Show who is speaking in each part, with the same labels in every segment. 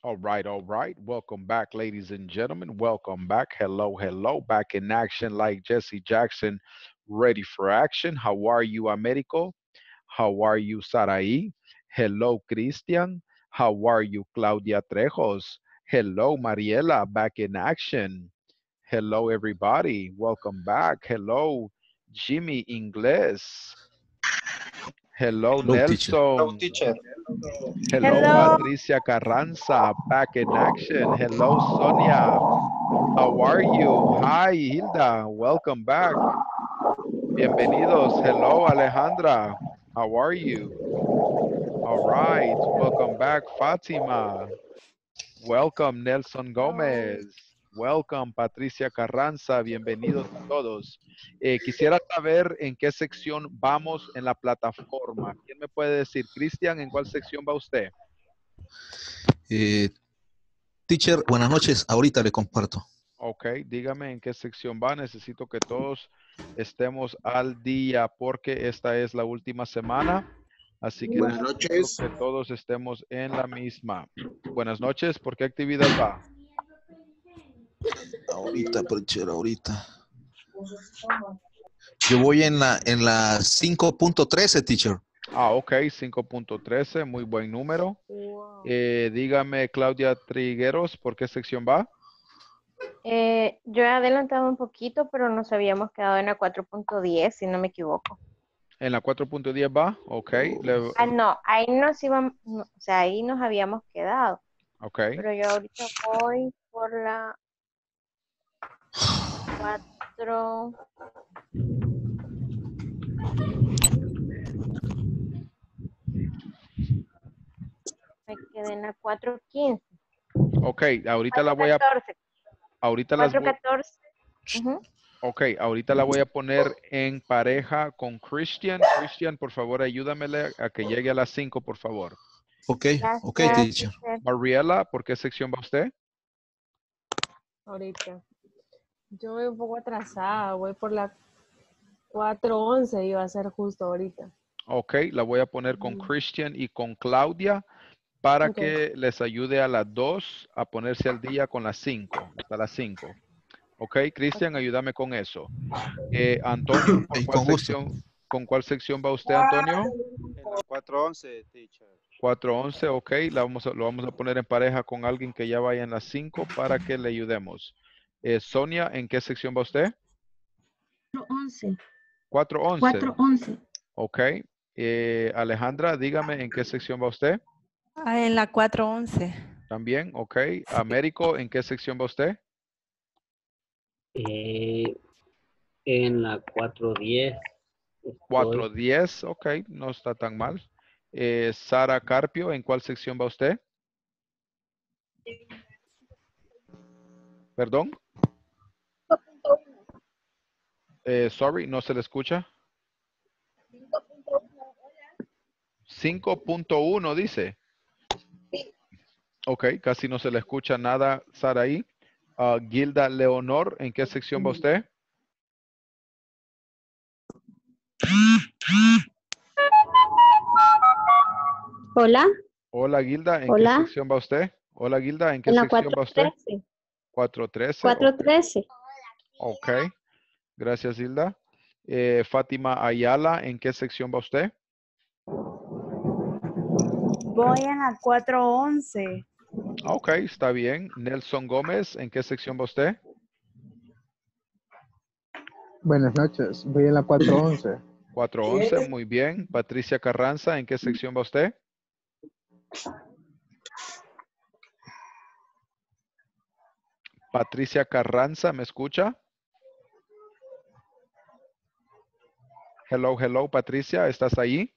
Speaker 1: All right, all right. Welcome back, ladies and gentlemen. Welcome back. Hello, hello. Back in action like Jesse Jackson, ready for action. How are you, Americo? How are you, Sarai? Hello, Christian. How are you, Claudia Trejos? Hello, Mariela, back in action. Hello, everybody. Welcome back. Hello, Jimmy Ingles. Hello,
Speaker 2: Hello, teacher.
Speaker 3: Hello,
Speaker 1: Nelson.
Speaker 3: teacher.
Speaker 1: Hello,
Speaker 4: Hello.
Speaker 1: Patricia Carranza, back in action. Hello, Sonia. How are you? Hi, Hilda. Welcome back. Bienvenidos. Hello, Alejandra. How are you? All right. Welcome back, Fatima. Welcome, Nelson
Speaker 4: Hello.
Speaker 1: Gomez. Welcome, Patricia Carranza. Bienvenidos todos. Quisiera saber en qué sección vamos en la plataforma. ¿Quién me puede decir? Cristian, ¿en cuál sección va usted?
Speaker 2: Eh, Teacher, buenas noches. Ahorita le comparto.
Speaker 1: Ok, dígame en qué sección va. Necesito que todos estemos al día porque esta es la última semana. Así que
Speaker 3: Buenas
Speaker 1: necesito
Speaker 3: noches.
Speaker 1: que todos estemos en la misma. Buenas noches. ¿Por qué actividad va?
Speaker 2: Ahorita, teacher, ahorita. Yo voy en la 5.13, teacher.
Speaker 1: Ah, ok, 5.13. Muy buen número.
Speaker 4: Wow.
Speaker 1: Dígame, Claudia Trigueros, ¿por qué sección va?
Speaker 4: Yo he adelantado un poquito, pero nos habíamos quedado en la 4.10, si no me equivoco.
Speaker 1: En la 4.10 va. Ok,
Speaker 4: Ah, no, ahí nos íbamos, o sea, ahí nos habíamos quedado.
Speaker 1: ok.
Speaker 4: Pero yo ahorita voy por la 4. Me quedé en la 4.15.
Speaker 1: Ok, ahorita la voy a,
Speaker 4: 4.14.
Speaker 1: ahorita las voy,
Speaker 4: 4.14. Ujú.
Speaker 1: ok, ahorita la voy a poner en pareja con Christian. Christian, por favor, ayúdamele a que llegue a las 5, por favor.
Speaker 2: Ok, ok,
Speaker 4: Gracias,
Speaker 2: teacher.
Speaker 4: teacher.
Speaker 1: Mariela, ¿por qué sección va usted?
Speaker 5: Ahorita. Yo voy un poco atrasada, voy por la 4.11, iba a ser justo ahorita.
Speaker 1: Ok, la voy a poner con Christian y con Claudia para
Speaker 5: Ok.
Speaker 1: que les ayude a las 2 a ponerse al día con las 5, hasta las 5. Ok, Christian, ayúdame con eso. Antonio,
Speaker 2: Y con gusto.
Speaker 1: ¿con cuál sección va usted, Antonio?
Speaker 3: En la 411, teacher.
Speaker 1: 411, ok, lo vamos a poner en pareja con alguien que ya vaya en las 5 para que le ayudemos. Sonia, ¿en qué sección va usted?
Speaker 6: 11.
Speaker 1: 411,
Speaker 6: 4.11.
Speaker 1: ok. Alejandra, dígame en qué sección va usted.
Speaker 7: En la 411.
Speaker 1: También, ok. Américo, ¿en qué sección va usted?
Speaker 8: Eh, en la 410 estoy.
Speaker 1: 410, ok, no está tan mal. Sara Carpio, ¿en cuál sección va usted? Perdón. Sorry, no se le escucha. 5.1 dice. Ok, casi no se le escucha nada, Saraí. Gilda Leonor, ¿en qué sección va usted?
Speaker 6: Hola,
Speaker 1: Hola, Gilda, ¿en qué
Speaker 6: hola.
Speaker 1: sección va usted? Hola, Gilda, ¿en qué
Speaker 6: En la
Speaker 1: sección va usted?
Speaker 6: 4.13.
Speaker 1: 413, ok.
Speaker 6: 4.13.
Speaker 1: Ok, gracias, Gilda. Fátima Ayala, ¿en qué sección va usted?
Speaker 9: Voy en la 4.11.
Speaker 1: Ok, está bien. Nelson Gómez, ¿en qué sección va usted?
Speaker 10: Buenas noches, voy en la 411.
Speaker 1: 411, muy bien. Patricia Carranza, ¿en qué sección va usted? Patricia Carranza, ¿me escucha? Hello, hello, Patricia, ¿estás ahí?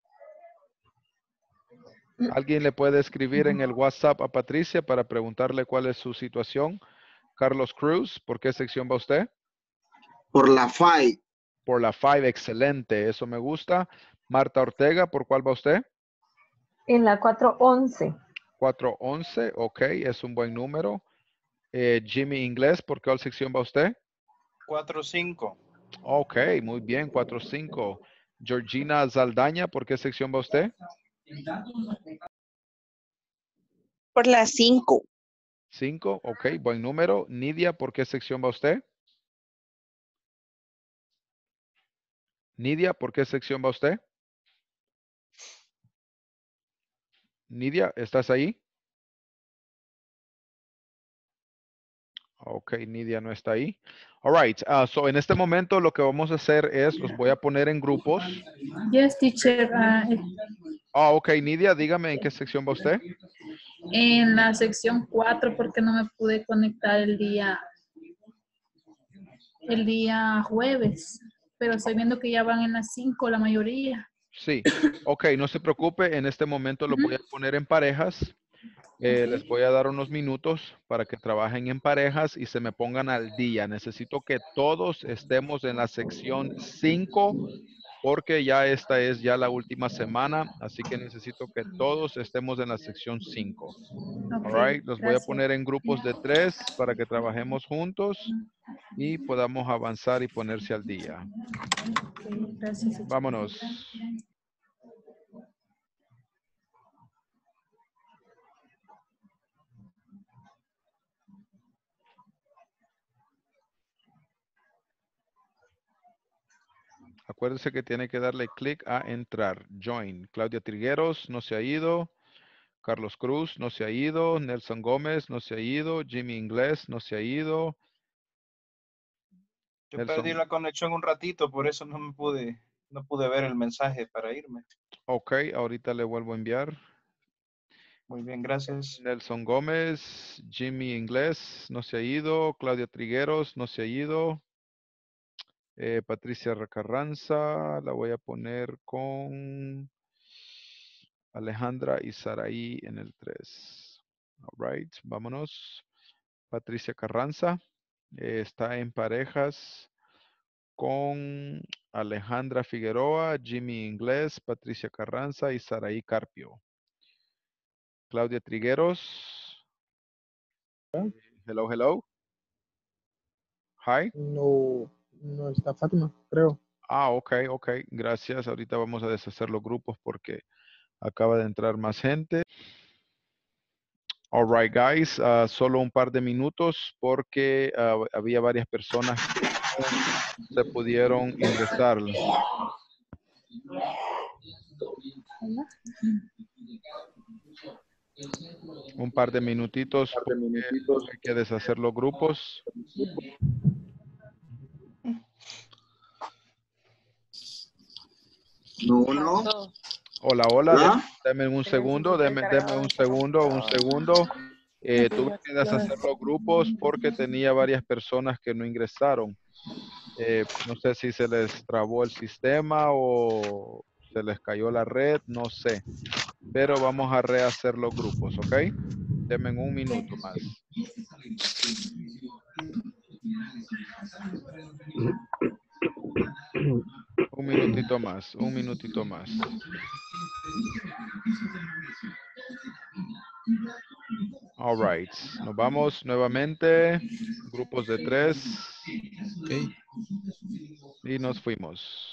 Speaker 1: ¿Alguien le puede escribir en el WhatsApp a Patricia para preguntarle cuál es su situación? Carlos Cruz, ¿por qué sección va usted?
Speaker 3: Por la 5.
Speaker 1: Por la 5, excelente, eso me gusta. Marta Ortega, ¿por cuál va usted?
Speaker 5: En la 4.11.
Speaker 1: 411, ok, es un buen número. Jimmy Inglés, ¿por cuál sección va usted?
Speaker 3: 4.5.
Speaker 1: Ok, muy bien, 45. Georgina Zaldaña, ¿por qué sección va usted?
Speaker 9: Por la 5.
Speaker 1: 5, ok, buen número. Nidia, ¿por qué sección va usted? Nidia, ¿por qué sección va usted? Nidia, ¿estás ahí? Ok, Nidia no está ahí. All right, so en este momento lo que vamos a hacer es, los voy a poner en grupos.
Speaker 11: Yes, teacher.
Speaker 1: Ok, Nidia, dígame en qué sección va usted.
Speaker 11: En la sección 4 porque no me pude conectar el día jueves, pero estoy viendo que ya van en las 5 la mayoría.
Speaker 1: Sí, ok, no se preocupe, en este momento los voy a poner en parejas. Les voy a dar unos minutos para que trabajen en parejas y se me pongan al día. Necesito que todos estemos en la sección 5 porque ya esta es ya la última semana, así que necesito que todos estemos en la sección 5. All right, los voy a
Speaker 11: Gracias.
Speaker 1: poner en grupos de 3 para que trabajemos juntos y podamos avanzar y ponerse al día.
Speaker 11: Gracias.
Speaker 1: Vámonos. Acuérdese que tiene que darle clic a entrar. Join. Claudia Trigueros no se ha ido. Carlos Cruz no se ha ido. Nelson Gómez no se ha ido. Jimmy Inglés no se ha ido.
Speaker 3: Yo perdí la conexión un ratito, por eso no pude ver el mensaje para irme.
Speaker 1: Ok, ahorita le vuelvo a enviar.
Speaker 3: Muy bien, gracias.
Speaker 1: Nelson Gómez, Jimmy Inglés no se ha ido. Claudia Trigueros no se ha ido. Patricia Carranza la voy a poner con Alejandra y Saraí en el 3. All right, vámonos. Patricia Carranza está en parejas con Alejandra Figueroa, Jimmy Inglés, Patricia Carranza y Saraí Carpio. Claudia Trigueros. Hello, hello. Hi.
Speaker 10: No, no está Fátima, creo.
Speaker 1: Ok, ok. Gracias. Ahorita vamos a deshacer los grupos porque acaba de entrar más gente. All right, guys. Solo un par de minutos porque había varias personas que no se pudieron ingresar. Un par de minutitos porque hay que deshacer los grupos.
Speaker 3: No.
Speaker 1: Hola, hola.
Speaker 3: ¿Ah?
Speaker 1: Deme un segundo. Deme un segundo, un segundo. Tuve que deshacer los grupos porque tenía varias personas que no ingresaron. No sé si se les trabó el sistema o se les cayó la red, no sé. Pero vamos a rehacer los grupos, ¿ok? Denme un minuto más. Un minutito más, un minutito más. All right. Nos vamos nuevamente. Grupos de 3.
Speaker 2: Okay.
Speaker 1: Y nos fuimos.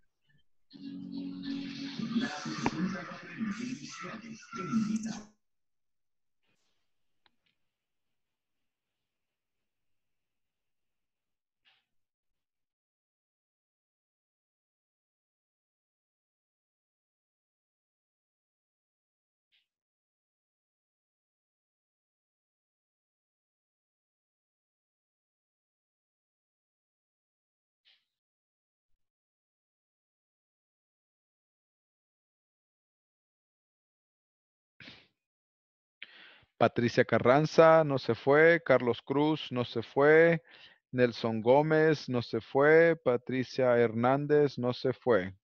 Speaker 1: Patricia Carranza no se fue. Carlos Cruz no se fue. Nelson Gómez no se fue. Patricia Hernández no se fue.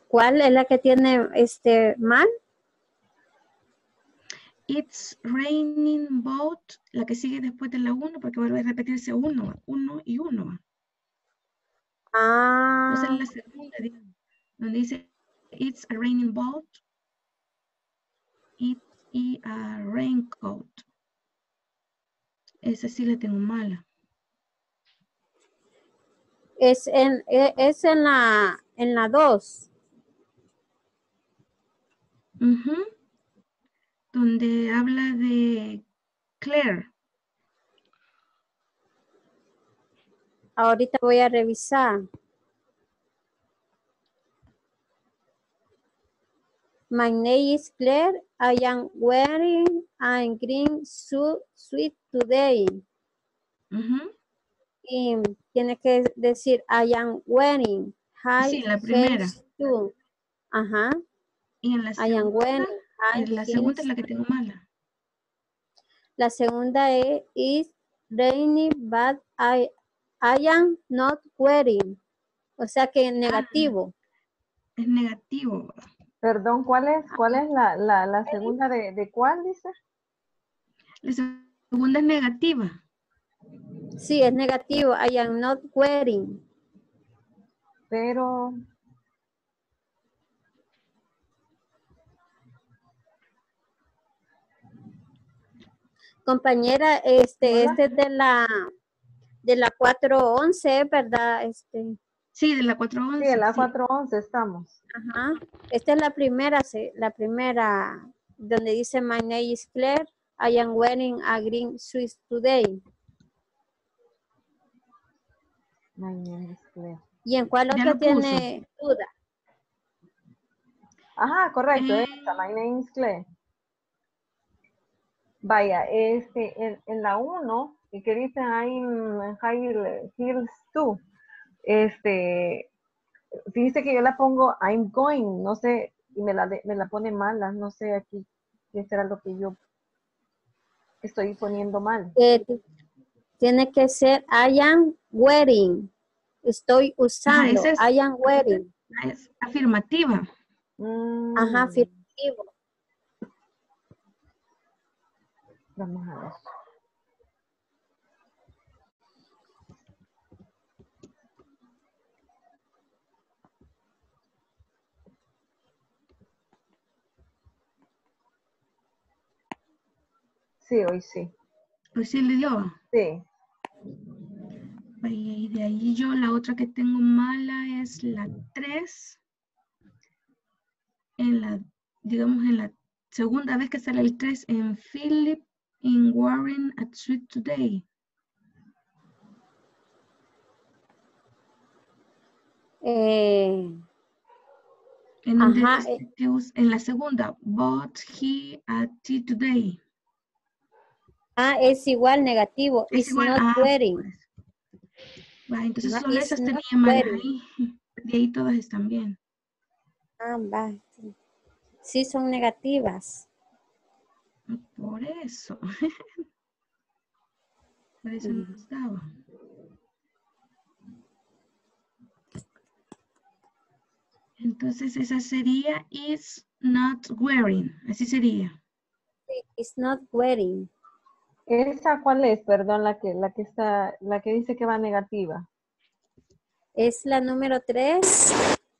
Speaker 6: ¿Cuál es la que tiene mal?
Speaker 12: It's raining boat, la que sigue después de la 1, porque vuelve a repetirse 1 y 1. Entonces
Speaker 6: Ah,
Speaker 12: la segunda, donde dice it's a raining boat, it is a raincoat. Esa sí la tengo mala.
Speaker 6: es en la 2.
Speaker 12: Ujú. Donde habla de Claire.
Speaker 6: Ahorita voy a revisar. My name is Claire. I am wearing a green suit today.
Speaker 12: Ujú.
Speaker 6: Y tiene que decir I am wearing high
Speaker 12: Sí, la primera.
Speaker 6: heels too. Ajá.
Speaker 12: Y en la
Speaker 6: I am wearing
Speaker 12: segunda,
Speaker 6: high
Speaker 12: la segunda es
Speaker 6: heels.
Speaker 12: la que tengo mala.
Speaker 6: La segunda es it's rainy but I am not wearing. O sea que negativo.
Speaker 12: Es negativo.
Speaker 13: Perdón, ¿cuál es la segunda de cuál dice?
Speaker 12: La segunda es negativa.
Speaker 6: Sí, es negativo. I am not wearing.
Speaker 13: Pero
Speaker 6: Compañera, este es de la 411, ¿verdad?
Speaker 12: Sí, de la 411.
Speaker 13: Sí, en la 411 estamos.
Speaker 6: Ajá. Esta es la primera donde dice my name is Claire. I am wearing a green suit today.
Speaker 13: My name is Claire.
Speaker 6: ¿Y en cuál
Speaker 12: Ya
Speaker 6: otro
Speaker 12: lo
Speaker 6: tiene duda?
Speaker 13: Ajá, correcto, esa, my name is Claire. Vaya, en la 1, y que dice I'm high heels too, dice que yo la pongo I'm going, no sé, y me la pone mala, no sé aquí qué será lo que yo estoy poniendo mal.
Speaker 6: Tiene que ser I am wearing. Estoy usando.
Speaker 12: Ajá,
Speaker 6: I am wearing.
Speaker 12: Es afirmativa.
Speaker 6: Ajá, afirmativo.
Speaker 13: Vamos a ver. Sí, hoy sí.
Speaker 12: Hoy sí le dio.
Speaker 13: Sí.
Speaker 12: Y de ahí yo la otra que tengo mala es la 3. Digamos en la segunda vez que sale el 3 en Philip in wearing a suit today.
Speaker 6: Ajá.
Speaker 12: En la segunda, but he a tea today.
Speaker 6: Es igual negativo.
Speaker 12: Es
Speaker 6: It's
Speaker 12: igual
Speaker 6: not wearing.
Speaker 12: Va, entonces
Speaker 6: Ajá,
Speaker 12: solo
Speaker 6: it's
Speaker 12: esas
Speaker 6: not
Speaker 12: tenía malas
Speaker 6: wearing.
Speaker 12: ahí. De ahí todas están bien.
Speaker 6: Va. Sí, son negativas.
Speaker 12: Por eso. Por eso no nos daba. Entonces esa sería is not wearing. Así sería.
Speaker 6: Sí, it's not wearing.
Speaker 13: ¿Esa cuál es? Perdón, la que dice que va negativa.
Speaker 6: Es la número 3.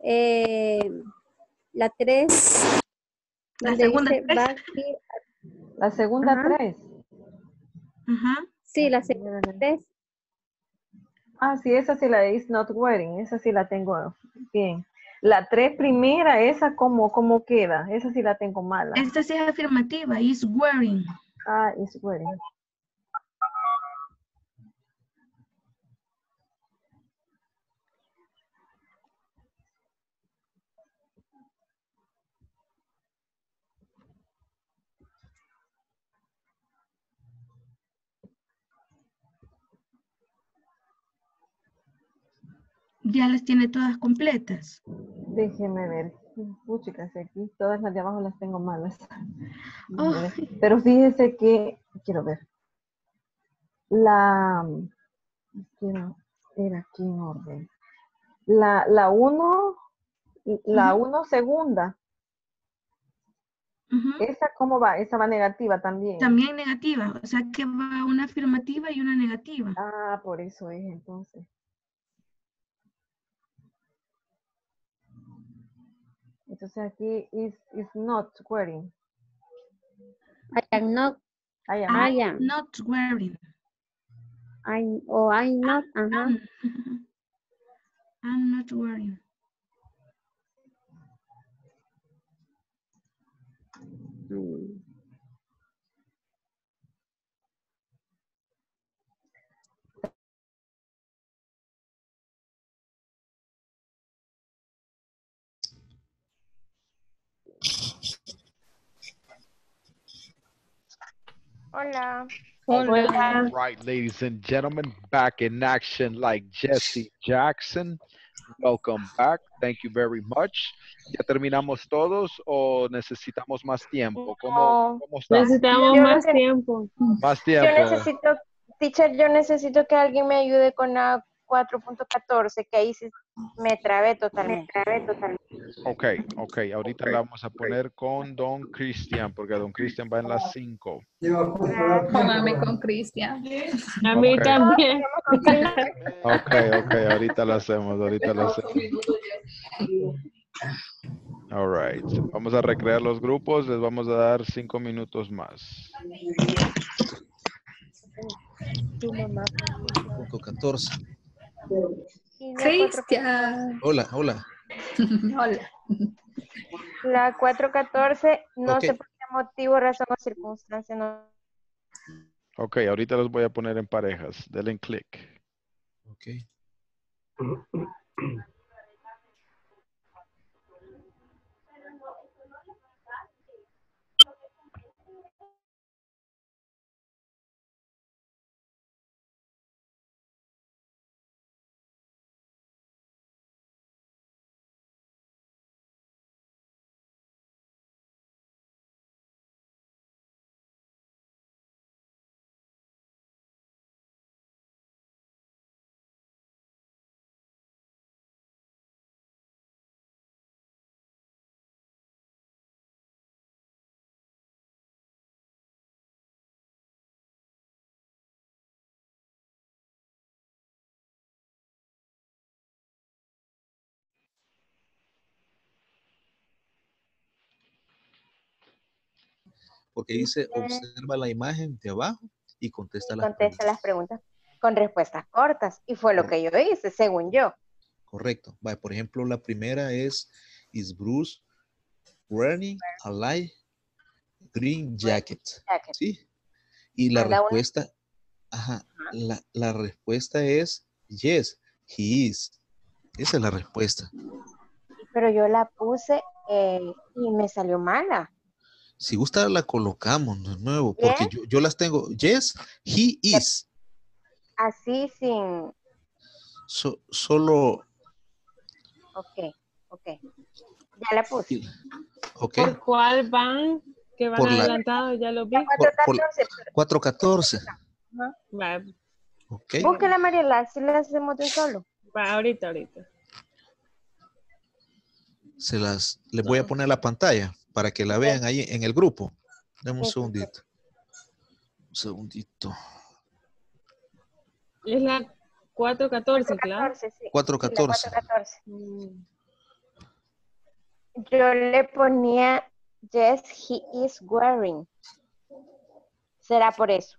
Speaker 6: La 3.
Speaker 12: La segunda 3.
Speaker 13: La segunda 3.
Speaker 12: Ajá.
Speaker 6: Sí, la segunda 3.
Speaker 13: Ah, sí, esa sí la de is not wearing. Esa sí la tengo bien. La 3 primera, esa ¿cómo queda? Esa sí la tengo mala.
Speaker 12: Esta sí es afirmativa. Is wearing.
Speaker 13: Ah, is wearing.
Speaker 12: Ya las tiene todas completas.
Speaker 13: Déjeme ver. Puchicas, aquí todas las de abajo las tengo malas.
Speaker 12: Oh.
Speaker 13: Pero fíjese que, quiero ver. Quiero ver aquí en orden. La 1 La 1 segunda. ¿Esa cómo va? Esa va negativa también.
Speaker 12: También negativa, o sea que va una afirmativa y una negativa.
Speaker 13: Ah, por eso es entonces. Entonces aquí is not wearing.
Speaker 6: I am not.
Speaker 13: I am.
Speaker 6: I am.
Speaker 12: Not wearing.
Speaker 6: I'm not. Ajá.
Speaker 12: I'm not wearing.
Speaker 4: Hola.
Speaker 1: All right, ladies and gentlemen, back in action like Jesse Jackson. Welcome back. Thank you very much. ¿Ya terminamos todos o necesitamos más tiempo? ¿Cómo está?
Speaker 5: Necesitamos
Speaker 4: Yo
Speaker 5: más
Speaker 4: creo que-
Speaker 5: tiempo.
Speaker 1: Más
Speaker 4: Yo
Speaker 1: tiempo.
Speaker 4: necesito, teacher, yo necesito que alguien me ayude con la 4.14, que ahí sí me trabé totalmente.
Speaker 1: Ok, ahorita la vamos a poner con Don Cristian, porque Don Cristian va en las 5.
Speaker 11: Póngame con Cristian.
Speaker 5: A mí
Speaker 1: Ok.
Speaker 5: también.
Speaker 1: Ok, ahorita lo hacemos, All right, vamos a recrear los grupos, les vamos a dar 5 minutos más.
Speaker 2: Punto 14.
Speaker 11: Cristian.
Speaker 2: Hola.
Speaker 11: Hola.
Speaker 4: La 4.14, no
Speaker 2: Ok.
Speaker 4: sé por qué motivo, razón o circunstancia, no.
Speaker 1: Ok, ahorita los voy a poner en parejas, denle clic.
Speaker 2: Ok. Porque dice, observa la imagen de abajo y contesta las
Speaker 4: Contesta las preguntas con respuestas cortas. Y fue lo que yo hice, según yo.
Speaker 2: Correcto. Vale, por ejemplo, la primera es Bruce wearing a light green jacket? ¿Sí? Y la respuesta, la respuesta es yes, he is. Esa es la respuesta.
Speaker 4: Pero yo la puse y me salió mala.
Speaker 2: Si gusta la colocamos de nuevo, porque yo las tengo. Yes, he is.
Speaker 4: Así sin...
Speaker 2: Solo...
Speaker 4: Ok. Ya la puse.
Speaker 2: Okay.
Speaker 5: ¿Por cuál van? Que van
Speaker 2: Por
Speaker 5: adelantados, ya lo vi.
Speaker 4: 4.14.
Speaker 5: 4.14. Va.
Speaker 2: Okay.
Speaker 4: Búsquela, Mariela, si la hacemos de un solo.
Speaker 5: Va, ahorita.
Speaker 2: Les voy a poner la pantalla para que la vean ahí en el grupo. Dame un segundito. Un segundito.
Speaker 5: Es la 4.14, claro.
Speaker 2: 4.14.
Speaker 4: Yo le ponía yes, he is wearing. ¿Será por eso?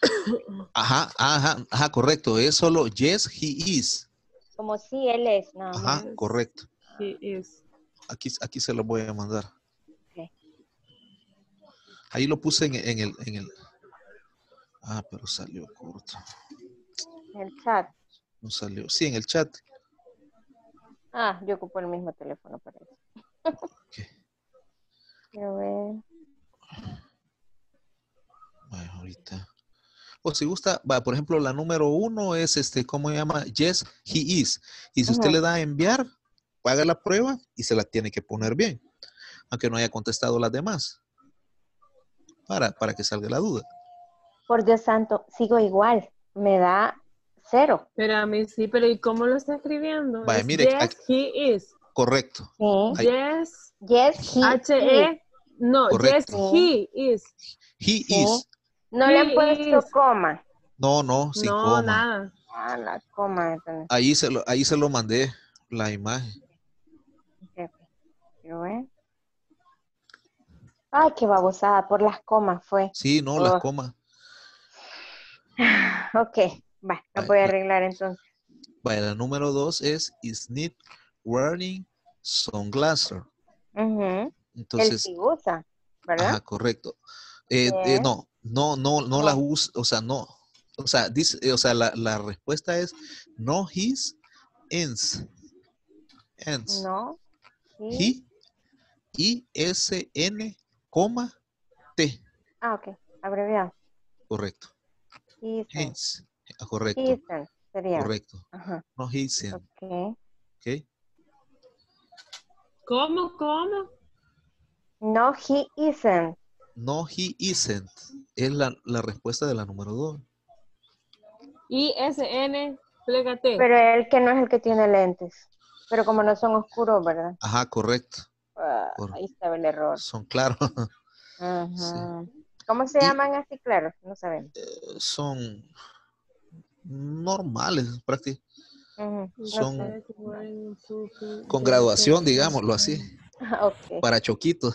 Speaker 2: Ajá, correcto. Es solo yes, he is.
Speaker 4: Como si él es, nada más.
Speaker 2: Ajá, correcto.
Speaker 5: He is.
Speaker 2: Aquí se lo voy a mandar.
Speaker 4: Okay.
Speaker 2: Ahí lo puse en el... pero salió corto.
Speaker 4: En el chat.
Speaker 2: No salió. Sí, en el chat.
Speaker 4: Yo ocupo el mismo teléfono para eso.
Speaker 2: Okay.
Speaker 4: Quiero ver.
Speaker 2: Bueno, ahorita. O si gusta, por ejemplo, la número 1 es ¿cómo se llama? Yes, he is. Y si usted le da a enviar, haga la prueba y se la tiene que poner bien. Aunque no haya contestado las demás. Para que salga la duda.
Speaker 4: Por Dios santo, sigo igual. Me da 0.
Speaker 5: Pero a mí sí, pero ¿y cómo lo está escribiendo?
Speaker 2: Vaya, mire,
Speaker 5: yes, he is.
Speaker 2: correcto.
Speaker 4: Sí.
Speaker 5: Yes.
Speaker 4: Yes, he
Speaker 5: H-E.
Speaker 4: is.
Speaker 5: No,
Speaker 2: Correcto.
Speaker 5: yes, he is.
Speaker 2: He
Speaker 4: Sí.
Speaker 2: is.
Speaker 4: No le han
Speaker 5: He
Speaker 4: puesto
Speaker 5: is.
Speaker 4: coma.
Speaker 2: No, sin
Speaker 5: No,
Speaker 2: coma.
Speaker 5: nada.
Speaker 4: Ah, la coma. Entonces.
Speaker 2: Ahí se lo mandé, la imagen.
Speaker 4: Ok. Quiero ver. Ay, qué babosada. Por las comas fue.
Speaker 2: Sí, no, las comas.
Speaker 4: Ok. Va, la voy a arreglar entonces.
Speaker 2: Vaya, la número 2 es is need wearing sunglasses. Entonces,
Speaker 4: Él sí usa, ¿verdad?
Speaker 2: ajá, correcto.
Speaker 4: Yes.
Speaker 2: No la usa, o sea, no. O sea, dice, o sea, la respuesta es no his ends. Ends.
Speaker 4: No.
Speaker 2: He, I-S-N, coma, T.
Speaker 4: Ah, ok. Abreviado.
Speaker 2: Correcto.
Speaker 4: Isn't.
Speaker 2: Hens. Correcto.
Speaker 4: Isn't sería.
Speaker 2: Correcto.
Speaker 4: Ajá.
Speaker 2: No isn't.
Speaker 4: Ok.
Speaker 2: Ok.
Speaker 5: ¿Cómo?
Speaker 4: No, he isn't.
Speaker 2: No, he isn't. Es la respuesta de la número 2.
Speaker 5: I-S-N, plégate.
Speaker 4: Pero él que no es el que tiene lentes. Pero como no son oscuros, ¿verdad?
Speaker 2: Ajá, correcto.
Speaker 4: Ahí estaba el error.
Speaker 2: Son claros.
Speaker 4: Ajá.
Speaker 2: Sí.
Speaker 4: ¿Cómo se llaman así claros? No sabemos.
Speaker 2: Son normales, prácticamente. Son con graduación, digámoslo así.
Speaker 4: Ok.
Speaker 2: Para choquitos.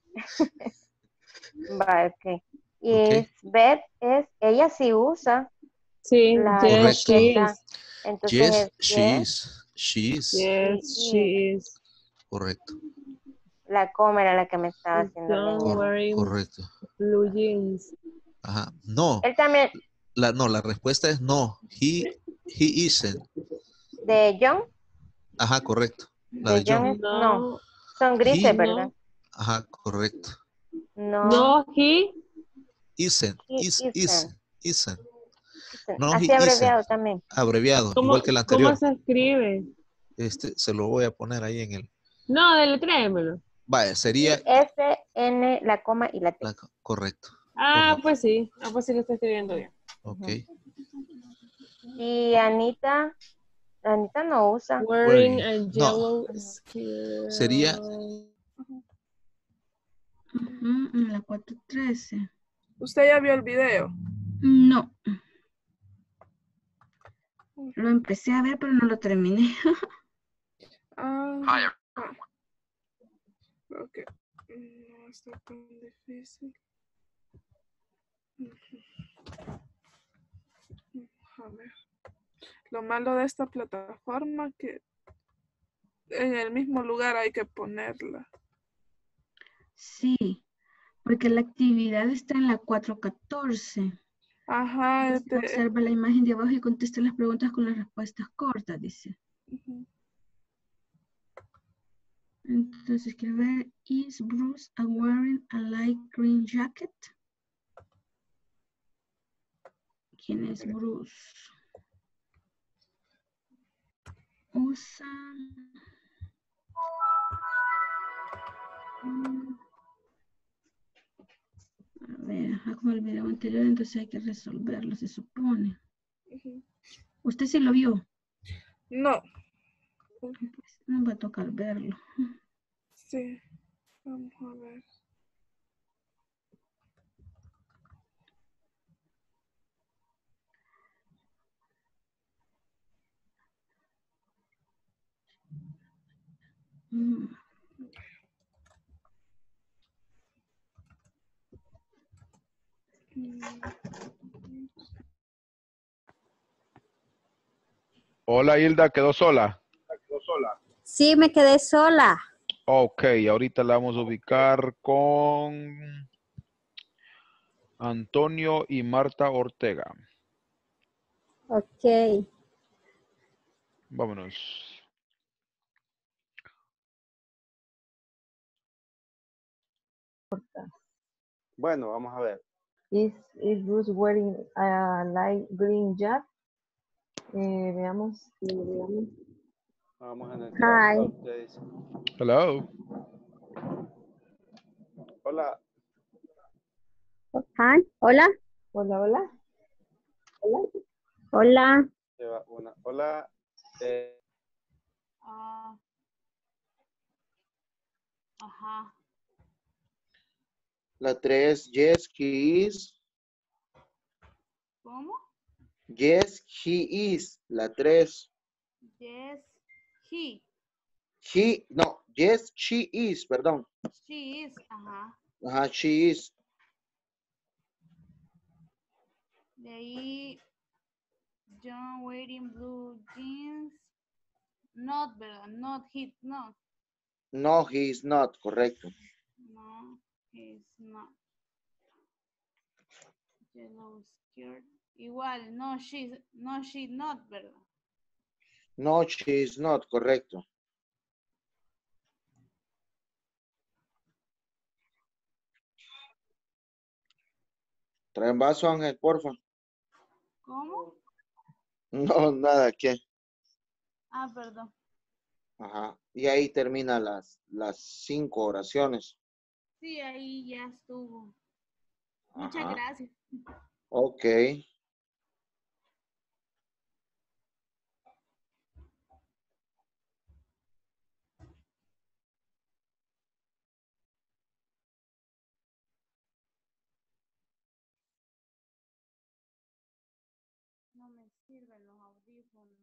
Speaker 4: Va, ok. Y
Speaker 2: Ok.
Speaker 4: Beth es, ella sí usa
Speaker 5: Sí,
Speaker 4: la
Speaker 5: yes, she
Speaker 4: etiqueta.
Speaker 5: is.
Speaker 4: Entonces
Speaker 2: Yes,
Speaker 4: es
Speaker 2: she is. She is.
Speaker 5: Yes, she is.
Speaker 2: Correcto.
Speaker 4: La coma era la que me estaba haciendo
Speaker 5: Don't
Speaker 4: leña.
Speaker 5: wearing
Speaker 2: Correcto.
Speaker 5: blue jeans.
Speaker 2: Ajá. No.
Speaker 4: Él también,
Speaker 2: La respuesta es no. He isn't.
Speaker 4: de John,
Speaker 2: Ajá, correcto. La
Speaker 4: de
Speaker 2: de
Speaker 4: John
Speaker 2: John.
Speaker 4: es, no, son grises, ¿verdad?
Speaker 2: Ajá, correcto.
Speaker 4: No,
Speaker 5: he
Speaker 2: Isn't.
Speaker 4: he
Speaker 2: Isn't.
Speaker 4: isn't.
Speaker 2: No,
Speaker 4: Así
Speaker 2: he
Speaker 4: abreviado
Speaker 2: isn't.
Speaker 4: también.
Speaker 2: Abreviado, igual que el
Speaker 5: ¿Cómo
Speaker 2: anterior.
Speaker 5: se escribe?
Speaker 2: Se lo voy a poner ahí en el.
Speaker 5: No, deletréamelo.
Speaker 2: Vaya, sería
Speaker 4: I-S-N, la coma y la T.
Speaker 2: correcto.
Speaker 5: Ah,
Speaker 2: correcto.
Speaker 5: pues sí. Ah, pues sí lo estoy escribiendo bien.
Speaker 2: Ok.
Speaker 4: Y Anita no usa.
Speaker 5: Wearing a
Speaker 2: No.
Speaker 5: yellow skirt.
Speaker 2: Sería
Speaker 12: En la 413.
Speaker 14: ¿Usted ya vio el video?
Speaker 12: No. Lo empecé a ver, pero no lo terminé.
Speaker 14: Creo que no está tan difícil. A ver. Lo malo de esta plataforma que en el mismo lugar hay que ponerla.
Speaker 12: Sí, porque la actividad está en la 414.
Speaker 14: Ajá.
Speaker 12: Observa la imagen de abajo y contesta las preguntas con las respuestas cortas, dice. Entonces, quiero ver, is Bruce wearing a light green jacket? ¿Quién es Bruce? Usa... A ver, como el video anterior, entonces hay que resolverlo, se supone. ¿Usted sí lo vio?
Speaker 14: No.
Speaker 12: Pues no va a tocar verlo.
Speaker 14: Sí. Vamos a ver.
Speaker 1: Hola, Hilda, ¿quedó sola?
Speaker 6: Sí, me quedé sola.
Speaker 1: Ok, ahorita la vamos a ubicar con Antonio y Marta Ortega.
Speaker 6: Ok.
Speaker 1: Vámonos.
Speaker 15: Bueno, vamos a ver.
Speaker 13: Is Bruce wearing a light green jacket? Veamos.
Speaker 15: Vamos a ver.
Speaker 6: Hi.
Speaker 1: Hello.
Speaker 15: Hola.
Speaker 6: Hi. Hola.
Speaker 13: Hola, hola.
Speaker 6: Hola. Hola.
Speaker 15: Hola.
Speaker 12: Ajá.
Speaker 16: La 3, yes, he is.
Speaker 12: ¿Cómo?
Speaker 16: Yes, he is. La 3.
Speaker 12: Yes, he.
Speaker 16: No, yes, she is, perdón.
Speaker 12: She is. Ajá.
Speaker 16: Ajá, she is.
Speaker 12: De ahí, John wearing blue jeans. Not, ¿verdad? Not he, no.
Speaker 16: No, he is not, correcto.
Speaker 12: No, he's not. Yellow skirt. Igual, no, she's not, ¿verdad?
Speaker 16: No, she is not, correcto. Traen vaso, Ángel, porfa.
Speaker 12: ¿Cómo?
Speaker 16: No, nada, ¿qué?
Speaker 12: Ah, perdón.
Speaker 16: Ajá. Y ahí termina las 5 oraciones.
Speaker 12: Sí, ahí ya estuvo. Muchas
Speaker 16: Ajá.
Speaker 12: gracias.
Speaker 16: Ok.
Speaker 12: No me sirven los audífonos.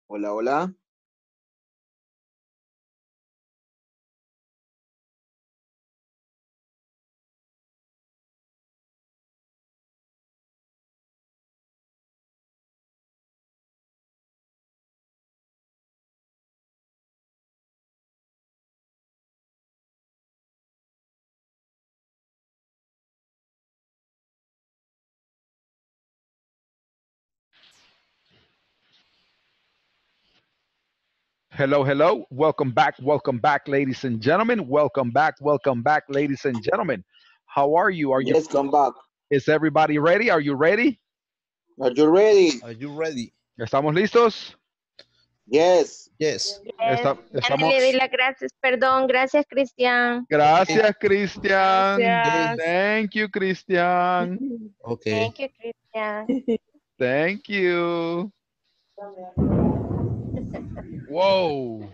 Speaker 16: Hola, hola.
Speaker 1: Hello, hello. Welcome back, ladies and gentlemen. Welcome back, ladies and gentlemen. How are you?
Speaker 16: Yes, come back.
Speaker 1: Is everybody ready? Are you ready?
Speaker 16: Are you ready?
Speaker 2: Are you ready?
Speaker 1: ¿Estamos listos?
Speaker 16: Yes.
Speaker 2: Yes.
Speaker 4: Ya le doy las gracias, perdón, gracias Cristian.
Speaker 1: Gracias, Cristian.
Speaker 14: Gracias.
Speaker 1: Thank you, Cristian.
Speaker 2: Okay.
Speaker 4: Thank you, Cristian.
Speaker 1: Thank you. Wow.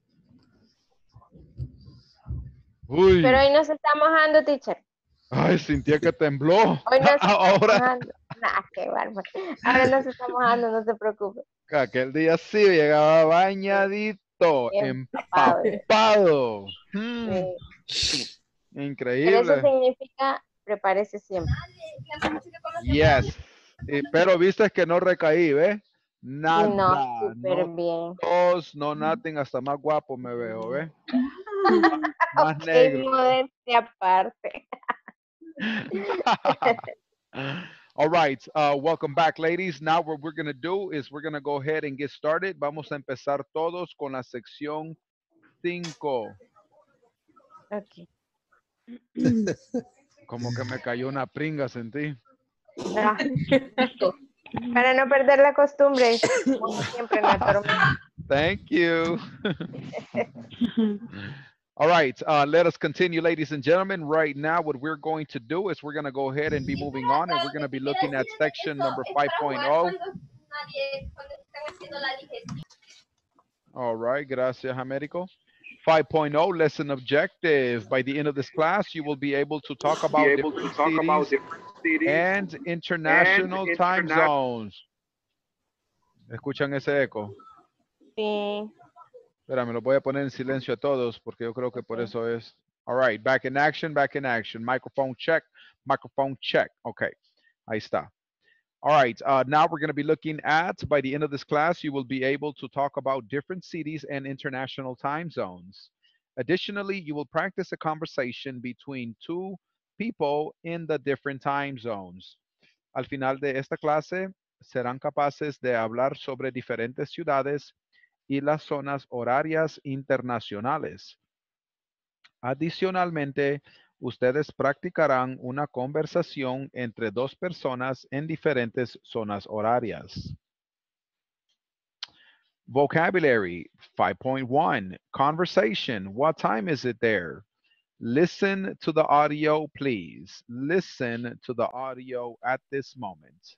Speaker 1: Uy.
Speaker 4: Pero hoy nos está mojando, teacher.
Speaker 1: Ay, sentía que tembló.
Speaker 4: Hoy nos está
Speaker 1: Ahora,
Speaker 4: mojando. Nah, qué bárbaro. Ahora nos está mojando, no se preocupe.
Speaker 1: aquel día sí llegaba bañadito,
Speaker 4: Empapado.
Speaker 1: empapado.
Speaker 4: Sí. Pero eso
Speaker 1: Increíble.
Speaker 4: significa prepárese siempre.
Speaker 1: Yes. Pero viste que no recaí, ¿ves? Nada.
Speaker 4: No, súper bien.
Speaker 1: Tos, no nothing, hasta más guapo me veo, ¿ves? Más
Speaker 4: Ok,
Speaker 1: negro.
Speaker 4: modestia aparte.
Speaker 1: All right, welcome back, ladies. Now what we're going to do is we're going to go ahead and get started. Vamos a empezar todos con la sección 5.
Speaker 4: Ok.
Speaker 1: Como que me cayó una pringa, sentí.
Speaker 4: Ah, para no perder la costumbre, como siempre en la tormenta.
Speaker 1: Thank you. All right, let us continue, ladies and gentlemen. Right now, what we're going to do is we're going to go ahead and be moving on, and we're going to be looking at section number 5.0. All right, gracias, Americo. 5.0, lesson objective. By the end of this class, you will be able to talk about different cities and international time zones. ¿Escuchan ese eco?
Speaker 4: Sí.
Speaker 1: Espera, me lo voy a poner en silencio a todos porque yo creo que por eso es. All right, back in action, back in action. Microphone check, microphone check. Okay, ahí está. All right, now we're going to be looking at, by the end of this class, you will be able to talk about different cities and international time zones. Additionally, you will practice a conversation between two people in the different time zones. Al final de esta clase, serán capaces de hablar sobre diferentes ciudades y las zonas horarias internacionales. Adicionalmente, ustedes practicarán una conversación entre dos personas en diferentes zonas horarias. Vocabulary 5.1, conversation. What time is it there? Listen to the audio, please. Listen to the audio at this moment.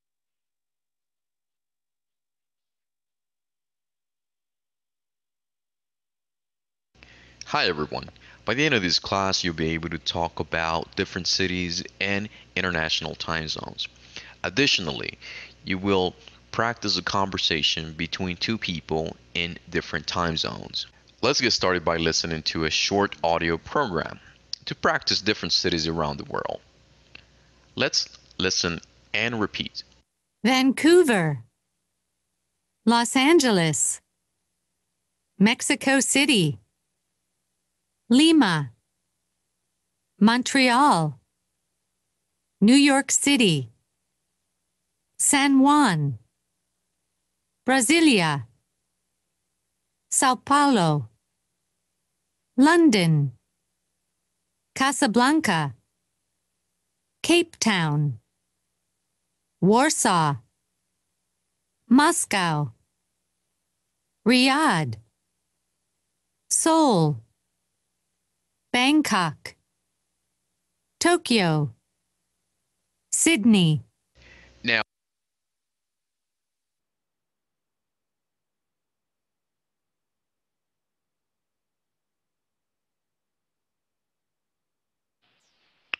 Speaker 17: Hi everyone. By the end of this class, you'll be able to talk about different cities and international time zones. Additionally, you will practice a conversation between two people in different time zones. Let's get started by listening to a short audio program to practice different cities around the world. Let's listen and repeat.
Speaker 18: Vancouver, Los Angeles, Mexico City, Lima, Montreal, New York City, San Juan, Brasilia, Sao Paulo, London, Casablanca, Cape Town, Warsaw, Moscow, Riyadh, Seoul, Bangkok, Tokyo, Sydney.
Speaker 17: Now,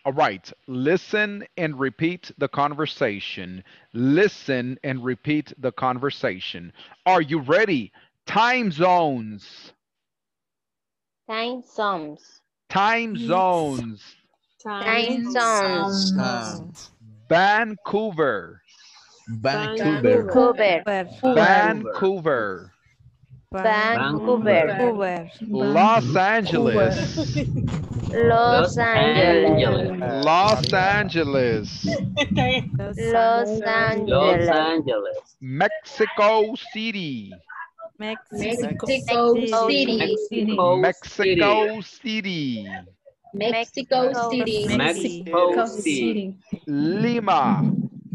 Speaker 1: All right, listen and repeat the conversation. Listen and repeat the conversation. Are you ready? Time zones.
Speaker 4: Time zones.
Speaker 1: Time zones.
Speaker 4: Time zones.
Speaker 1: Vancouver.
Speaker 2: Vancouver.
Speaker 1: Vancouver.
Speaker 4: Vancouver.
Speaker 1: Los Angeles.
Speaker 4: Los Angeles.
Speaker 1: Los Angeles.
Speaker 4: Los Angeles.
Speaker 1: Mexico City.
Speaker 11: Mexico
Speaker 4: City.
Speaker 1: Mexico City.
Speaker 11: Mexico City.
Speaker 8: Mexico City.
Speaker 1: Lima.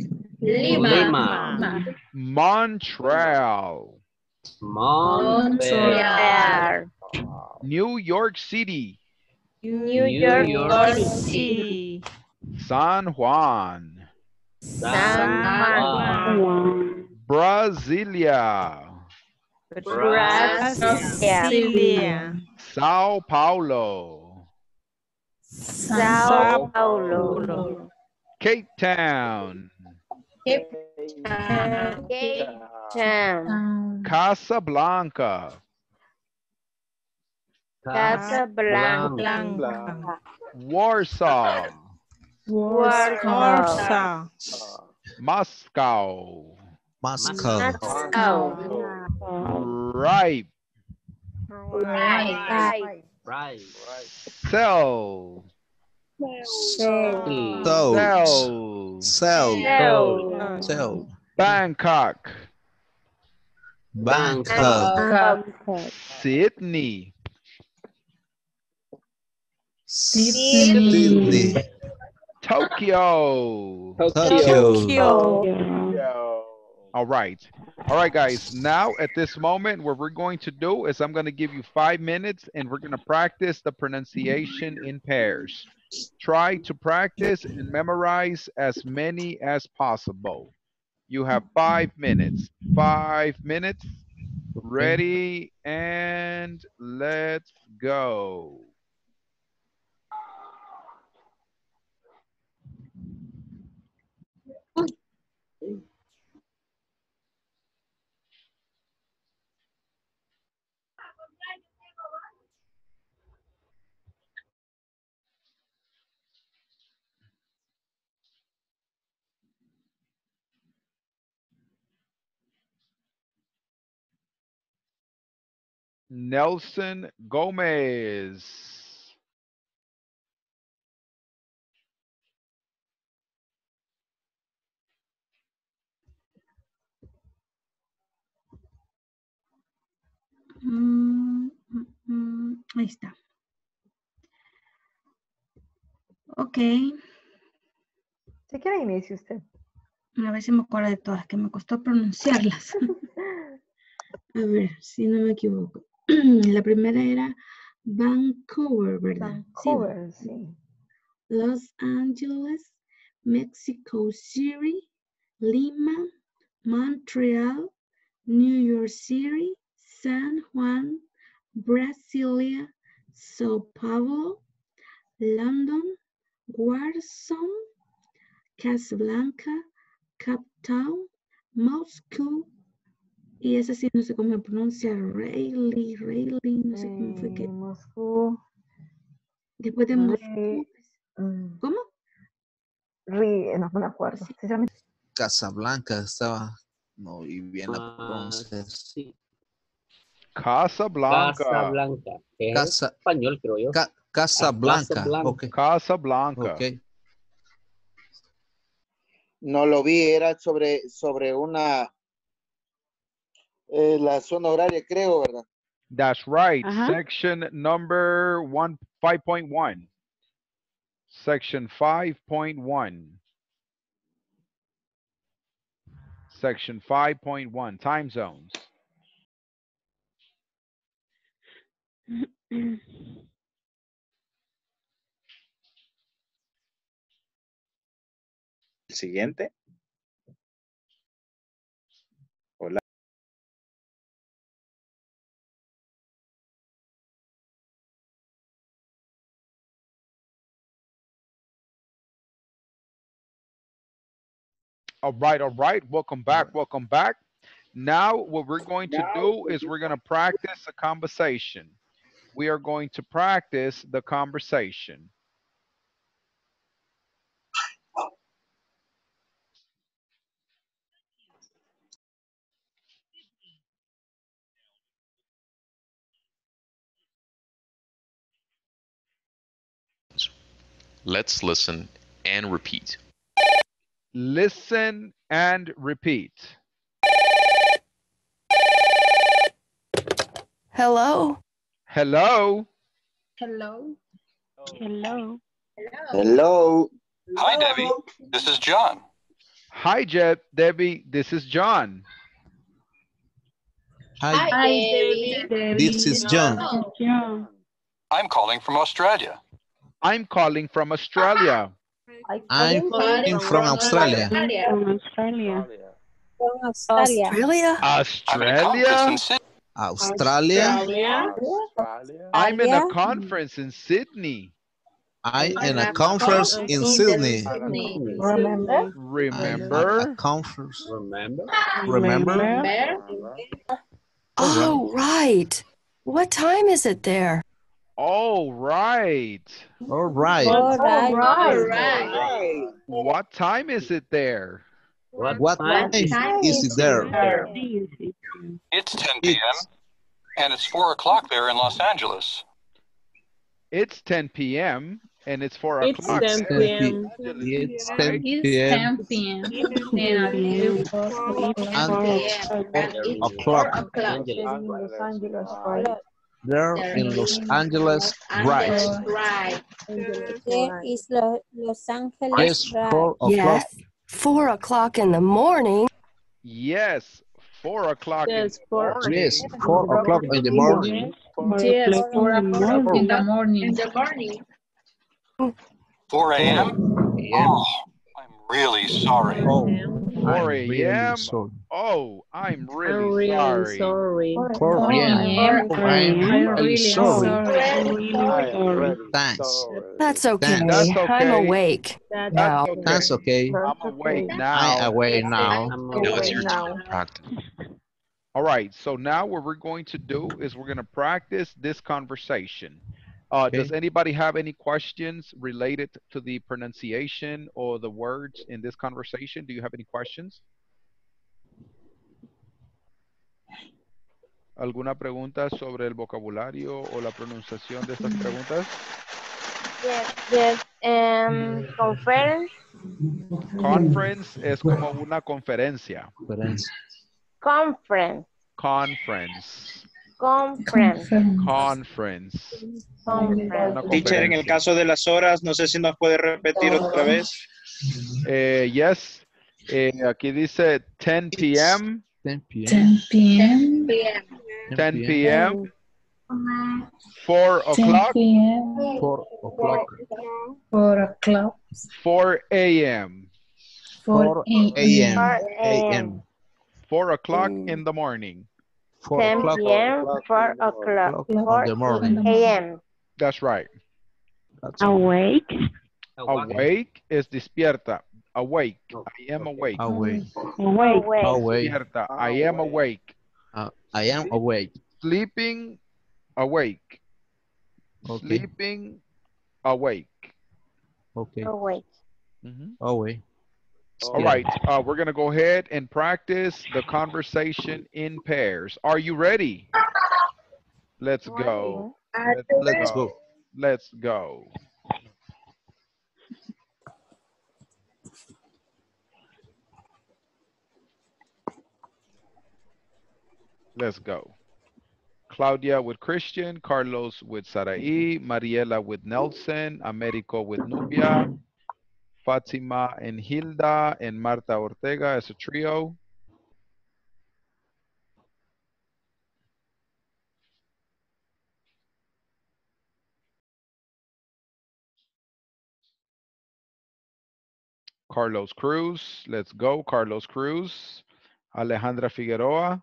Speaker 8: Lima.
Speaker 1: Montreal.
Speaker 8: Montreal.
Speaker 1: New York City.
Speaker 4: New York City.
Speaker 1: San Juan.
Speaker 4: San Juan.
Speaker 1: Brasilia.
Speaker 4: Brasilia.
Speaker 1: Sao Paulo.
Speaker 4: Sao Paulo.
Speaker 1: Cape Town.
Speaker 4: Cape Town.
Speaker 1: Casablanca.
Speaker 4: Casablanca.
Speaker 1: Warsaw.
Speaker 4: Warsaw.
Speaker 1: Moscow.
Speaker 2: Moscow.
Speaker 1: Ripe.
Speaker 4: Right.
Speaker 1: Seoul.
Speaker 2: Seoul.
Speaker 1: Bangkok.
Speaker 2: Bangkok.
Speaker 1: Sydney.
Speaker 2: Sydney.
Speaker 1: Tokyo. All right. All right, guys. Now, at this moment, what we're going to do is I'm going to give you 5 minutes and we're going to practice the pronunciation in pairs. Try to practice and memorize as many as possible. You have 5 minutes. 5 minutes. Ready, and let's go. Nelson Gomez.
Speaker 12: Ahí está. Ok.
Speaker 13: Si quiere inicie usted.
Speaker 12: A ver si me acuerdo de todas, que me costó pronunciarlas. A ver, si no me equivoco. La primera era Vancouver, ¿verdad?
Speaker 13: Vancouver, sí.
Speaker 12: Los Angeles, Mexico City, Lima, Montreal, New York City, San Juan, Brasilia, Sao Paulo, London, Warsaw, Casablanca, Cape Town, Moscow, y esa sí no sé cómo se pronuncia, Rayleigh, no sé cómo fue que.
Speaker 13: Moscú.
Speaker 12: Después de Moscú. ¿Cómo?
Speaker 13: No me acuerdo.
Speaker 2: Casablanca estaba. No, y bien la pronunciación.
Speaker 1: Casablanca.
Speaker 8: Casablanca. Es español, creo yo.
Speaker 2: Casablanca. Okay.
Speaker 1: Casablanca.
Speaker 2: Okay.
Speaker 16: No lo vi, era sobre una la zona horaria, creo, ¿verdad?
Speaker 1: That's right. Section number 5.1. Section 5.1. Section 5.1. Time zones.
Speaker 15: El siguiente.
Speaker 1: All right, all right. Welcome back, welcome back. Now, what we're going to do is we're going to practice a conversation. We are going to practice the conversation.
Speaker 17: Let's listen and repeat.
Speaker 1: Listen and repeat.
Speaker 19: Hello.
Speaker 1: Hello.
Speaker 11: Hello.
Speaker 9: Hello.
Speaker 16: Hello.
Speaker 20: Hi, Debbie. This is John.
Speaker 1: Hi, Debbie. This is John.
Speaker 2: Hi,
Speaker 11: Debbie.
Speaker 2: this is John.
Speaker 20: I'm calling from Australia.
Speaker 1: I'm calling from Australia.
Speaker 2: I'm calling from Australia.
Speaker 9: From Australia.
Speaker 6: Australia.
Speaker 1: Australia?
Speaker 2: Australia.
Speaker 1: I'm in a conference in Sydney.
Speaker 2: I'm in a conference in Sydney.
Speaker 13: Remember?
Speaker 1: Remember?
Speaker 2: A conference.
Speaker 16: Remember?
Speaker 19: Oh, right. What time is it there?
Speaker 1: All right.
Speaker 2: All right.
Speaker 6: All right.
Speaker 1: What time is it there?
Speaker 2: What time is it there?
Speaker 20: It's 10 p.m. and it's 4 o'clock there in Los Angeles.
Speaker 1: It's 10 p.m. and it's 4
Speaker 5: It's
Speaker 1: o'clock.
Speaker 5: 10 p.m.
Speaker 2: It's 10
Speaker 11: It's
Speaker 2: p.m.
Speaker 11: 10 p.m.
Speaker 2: and 4 o'clock.
Speaker 13: Los Angeles, right?
Speaker 2: There in Los Angeles, right?
Speaker 6: There is Los Angeles,
Speaker 2: Yes,
Speaker 6: right?
Speaker 2: 4 o'clock.
Speaker 19: Yes. 4 o'clock in the morning.
Speaker 1: Yes, 4 o'clock in
Speaker 5: Yes,
Speaker 1: the
Speaker 5: 4.
Speaker 1: morning.
Speaker 2: Yes, 4 o'clock in the morning.
Speaker 11: Yes, 4 o'clock in the morning.
Speaker 20: 4 a.m.? Oh, I'm really sorry.
Speaker 2: Oh,
Speaker 1: 4
Speaker 2: I'm really
Speaker 1: a.m.
Speaker 2: sorry.
Speaker 1: Oh, I'm
Speaker 5: I'm
Speaker 1: really
Speaker 5: really
Speaker 1: sorry.
Speaker 5: sorry.
Speaker 2: 4 p.m. I'm really sorry.
Speaker 15: Sorry.
Speaker 2: Thanks.
Speaker 19: That's okay.
Speaker 2: Thanks.
Speaker 1: That's okay.
Speaker 19: I'm awake
Speaker 5: That's
Speaker 19: now.
Speaker 1: okay.
Speaker 2: That's okay.
Speaker 1: I'm awake
Speaker 2: I'm
Speaker 1: now.
Speaker 2: away now.
Speaker 17: Now it's your turn to practice.
Speaker 1: All right, so now what we're going to do is we're going to practice this conversation. Does anybody have any questions related to the pronunciation or the words in this conversation? Do you have any questions? ¿Alguna pregunta sobre el vocabulario o la pronunciación de estas preguntas?
Speaker 4: Yes. Conference.
Speaker 1: Conference es como una conferencia.
Speaker 4: Conference.
Speaker 1: Conference.
Speaker 4: Conference.
Speaker 1: Conference. Una
Speaker 3: Teacher, en el
Speaker 1: conferencia.
Speaker 3: caso de las horas, no sé si nos puede repetir otra vez.
Speaker 1: Yes. Aquí dice 10 p.m.
Speaker 2: 10 p.m.
Speaker 11: 10 p.m.
Speaker 1: 10 p.m. 4 o'clock.
Speaker 2: 4 o'clock.
Speaker 11: 4 o'clock.
Speaker 1: 4 a.m.
Speaker 11: 4
Speaker 2: a.m.
Speaker 1: 4 o'clock in the morning.
Speaker 2: 4
Speaker 4: 10 p.m. 4 o'clock.
Speaker 2: in the morning.
Speaker 4: a.m.
Speaker 1: That's right.
Speaker 9: Awake.
Speaker 1: Awake is despierta. Awake. I am awake.
Speaker 2: Awake.
Speaker 9: Awake.
Speaker 1: Despierta. I am awake.
Speaker 2: I am awake.
Speaker 1: Sleeping. Awake.
Speaker 2: Okay.
Speaker 1: Sleeping. Awake.
Speaker 2: Okay.
Speaker 4: Awake.
Speaker 2: Awake.
Speaker 1: All right. We're going to go ahead and practice the conversation in pairs. Are you ready? Let's go.
Speaker 2: Let's go.
Speaker 1: Let's go. Let's go. Claudia with Christian, Carlos with Sarai, Mariela with Nelson, Americo with Nubia, Fatima and Hilda, and Marta Ortega as a trio. Carlos Cruz, let's go, Carlos Cruz. Alejandra Figueroa.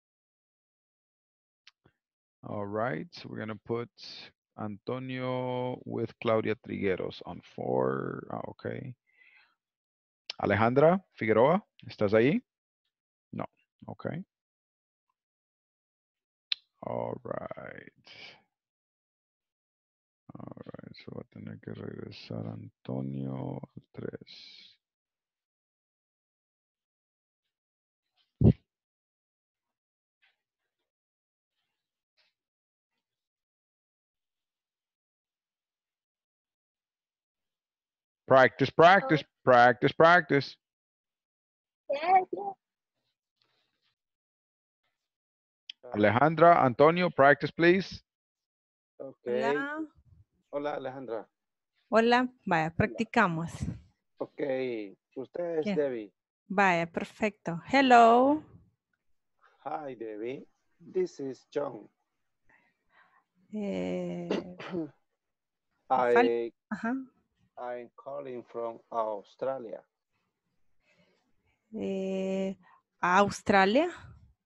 Speaker 1: All right, so we're gonna put Antonio with Claudia Trigueros on 4. Okay. Alejandra Figueroa, ¿estás ahí? No. Okay. All right. All right. So va a tener que regresar Antonio 3. Practice, practice, practice, practice.
Speaker 4: Yes, yes.
Speaker 1: Alejandra, Antonio, practice, please.
Speaker 16: Okay.
Speaker 7: Hola.
Speaker 16: Hola, Alejandra.
Speaker 7: Hola. Vaya, practicamos.
Speaker 16: Ok. Usted es
Speaker 7: ¿Qué?
Speaker 16: Debbie.
Speaker 7: Vaya, perfecto. Hello.
Speaker 16: Hi, Debbie. This is John.
Speaker 7: Ajá.
Speaker 16: I'm calling from Australia.
Speaker 7: Australia.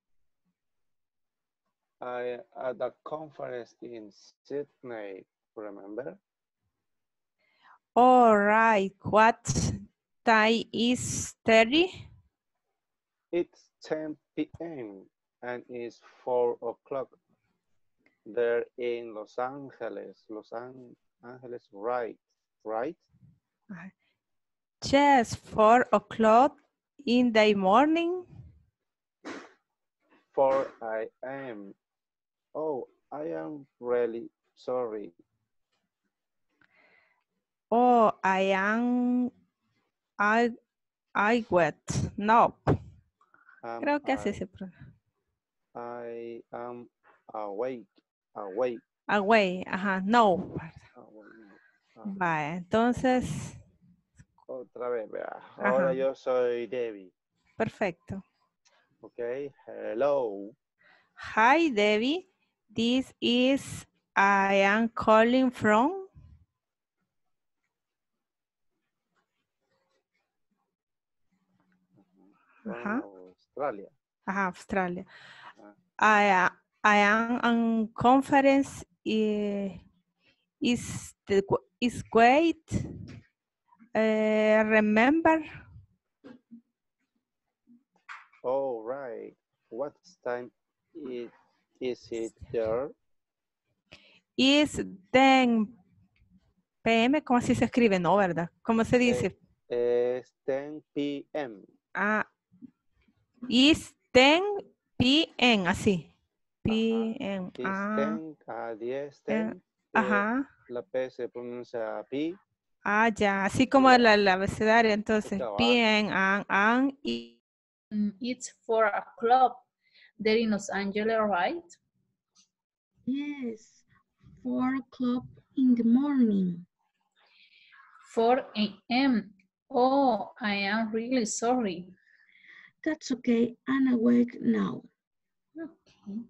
Speaker 16: I at the conference in Sydney, remember?
Speaker 7: All right. What time is 30?
Speaker 16: It's 10 p.m. and it's 4 o'clock. They're in Los Angeles. Los Angeles, right? Right?
Speaker 7: Yes, 4 o'clock in the morning.
Speaker 16: 4 a.m. Oh, I am really sorry.
Speaker 7: Oh, I wet. No. Creo que así se pronuncia.
Speaker 16: I am awake. Awake.
Speaker 7: Away. Ajá. No. Vale, entonces.
Speaker 16: Otra vez, vea.
Speaker 7: Ajá.
Speaker 16: Ahora yo soy Debbie.
Speaker 7: Perfecto.
Speaker 16: Okay. Hello.
Speaker 7: Hi, Debbie. This is I am calling from. Ajá.
Speaker 16: Australia.
Speaker 7: Ajá, Australia. I am on conference is great. Remember?
Speaker 16: Oh, right. What time is it there?
Speaker 7: Is 10 p.m. ¿Cómo así se escribe? No, ¿verdad? ¿Cómo se dice?
Speaker 16: Es 10 p.m.
Speaker 7: Ah, is 10 p.m. así. P.m.
Speaker 16: Is 10 a 10, 10.
Speaker 7: Ajá.
Speaker 16: La P se pronuncia P.
Speaker 7: Ah, ya. Así como el abecedario. Entonces, p.m. and
Speaker 11: It's 4 o'clock. There in Los Angeles, right?
Speaker 12: Yes, 4 o'clock in the morning.
Speaker 11: 4 a.m. Oh, I am really sorry.
Speaker 12: That's okay. I'm awake now.
Speaker 11: Okay.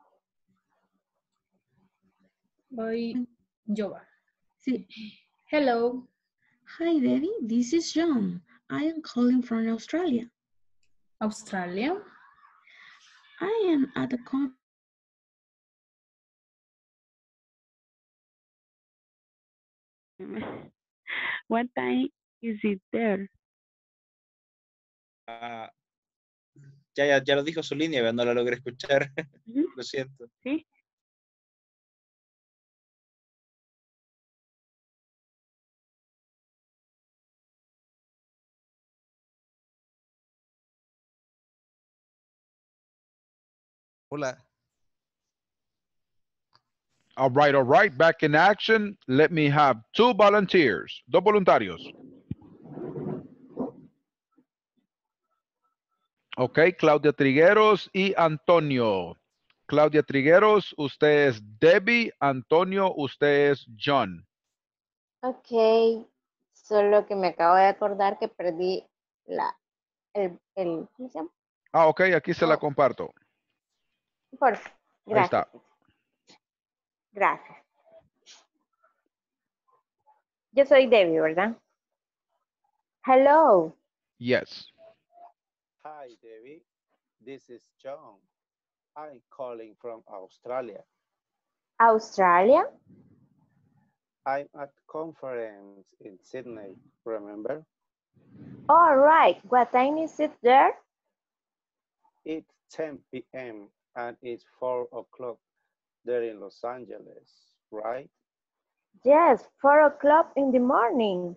Speaker 11: Voy yo.
Speaker 12: Sí.
Speaker 11: Hello.
Speaker 12: Hi, Debbie. This is John. I am calling from Australia.
Speaker 11: Australia?
Speaker 12: I am at a conference.
Speaker 9: What time is it there?
Speaker 3: Ya lo dijo su línea, pero no la logré escuchar. Lo siento.
Speaker 9: Sí.
Speaker 2: Hola.
Speaker 1: All right. Back in action. Let me have 2 volunteers. 2 voluntarios. Ok, Claudia Trigueros y Antonio. Claudia Trigueros, usted es Debbie. Antonio, usted es John.
Speaker 4: Ok, solo que me acabo de acordar que perdí ¿cómo se llama?
Speaker 1: Ah, ok, aquí se la comparto.
Speaker 4: Por favor, gracias.
Speaker 1: Ahí está.
Speaker 4: Gracias. Yo soy Debbie, ¿verdad? Hello.
Speaker 1: Yes.
Speaker 16: Hi, Debbie. This is John. I'm calling from Australia.
Speaker 4: Australia?
Speaker 16: I'm at conference in Sydney, remember?
Speaker 4: All right. What time is it there?
Speaker 21: It's 10 p.m. and it's 4 o'clock there in Los Angeles, right?
Speaker 4: Yes, 4 o'clock in the morning.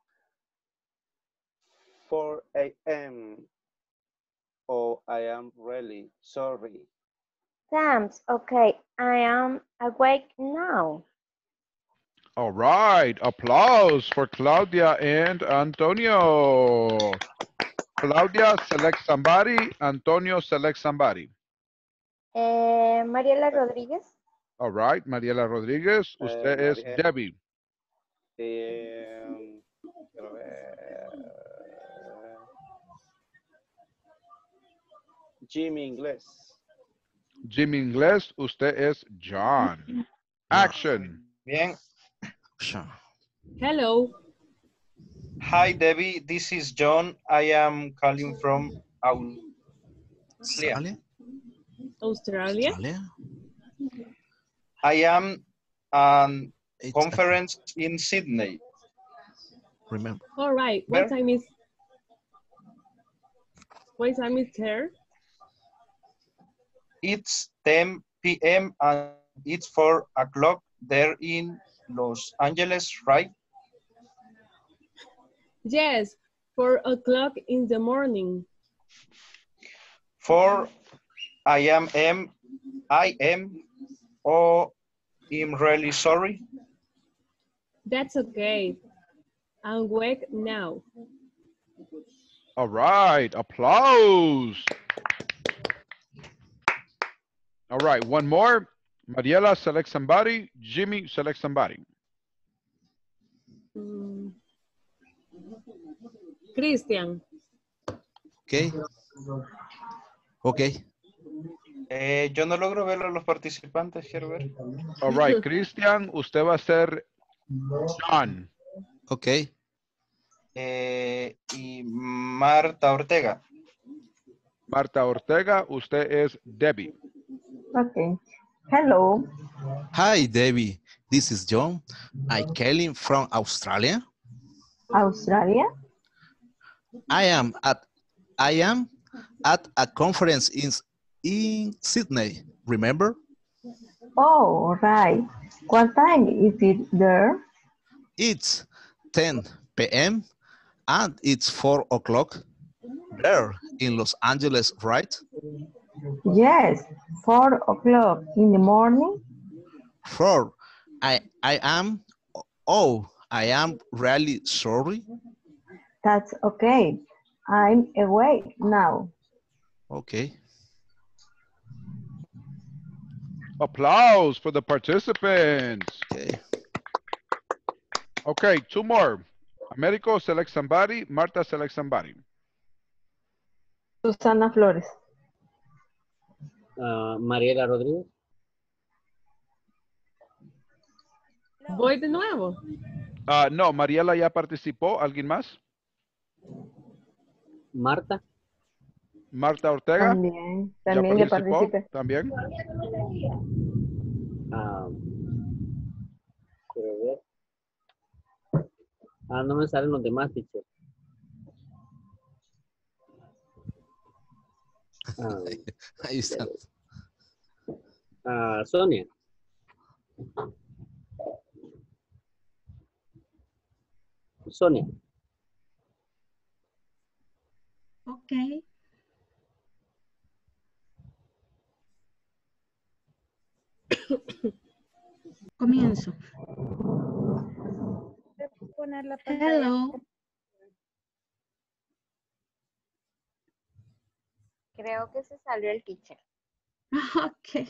Speaker 21: 4 a.m. Oh, I am really sorry.
Speaker 4: Thanks. Okay, I am awake now.
Speaker 1: All right. Applause for Claudia and Antonio. Claudia, select somebody. Antonio, select somebody.
Speaker 4: Mariela Rodríguez.
Speaker 1: All right. Mariela Rodríguez. Usted es Debbie.
Speaker 21: Quiero ver. Jimmy Inglés.
Speaker 1: Jimmy Inglés. Usted es John. Action.
Speaker 3: Bien.
Speaker 5: Hello.
Speaker 3: Hi, Debbie. This is John. I am calling from Australia.
Speaker 5: Australia?
Speaker 3: I am at a conference in Sydney.
Speaker 2: Remember.
Speaker 5: All right. What time is there?
Speaker 3: It's 10 p.m. and it's 4 o'clock there in Los Angeles, right?
Speaker 5: Yes, 4 o'clock in the morning.
Speaker 3: 4 I am really sorry.
Speaker 5: That's okay. I'm awake now.
Speaker 1: All right. Applause. All right. One more. Mariela, select somebody. Jimmy, select somebody.
Speaker 5: Christian.
Speaker 2: Okay. Okay.
Speaker 3: Yo no logro ver a los participantes, quiero ver.
Speaker 1: All right, Christian, usted va a ser John.
Speaker 2: Okay.
Speaker 3: Y Marta Ortega.
Speaker 1: Marta Ortega, usted es Debbie.
Speaker 13: Okay. Hello.
Speaker 2: Hi, Debbie. This is John. I'm calling from Australia.
Speaker 13: Australia?
Speaker 2: I am at a conference in Sydney, remember?
Speaker 13: Oh, right. What time is it there?
Speaker 2: It's 10 p.m. and it's 4 o'clock there in Los Angeles, right?
Speaker 13: Yes, 4 o'clock in the morning.
Speaker 2: 4. I am really sorry.
Speaker 13: That's okay. I'm awake now.
Speaker 2: Okay.
Speaker 1: Applause for the participants.
Speaker 2: Okay.
Speaker 1: Okay, two more. Americo, select somebody. Marta, select somebody.
Speaker 13: Susana Flores.
Speaker 8: Mariela Rodríguez.
Speaker 5: Voy de nuevo.
Speaker 1: No, Mariela ya participó. ¿Alguien más?
Speaker 8: Marta.
Speaker 1: Marta Ortega.
Speaker 13: También ya
Speaker 1: participó.
Speaker 13: participé.
Speaker 1: También.
Speaker 8: Quiero ver. No me salen los demás, teacher.
Speaker 2: Ahí está.
Speaker 8: Sonia. Sonia.
Speaker 12: Ok. Comienzo. Hello.
Speaker 4: Creo que se salió el teacher.
Speaker 12: Ok.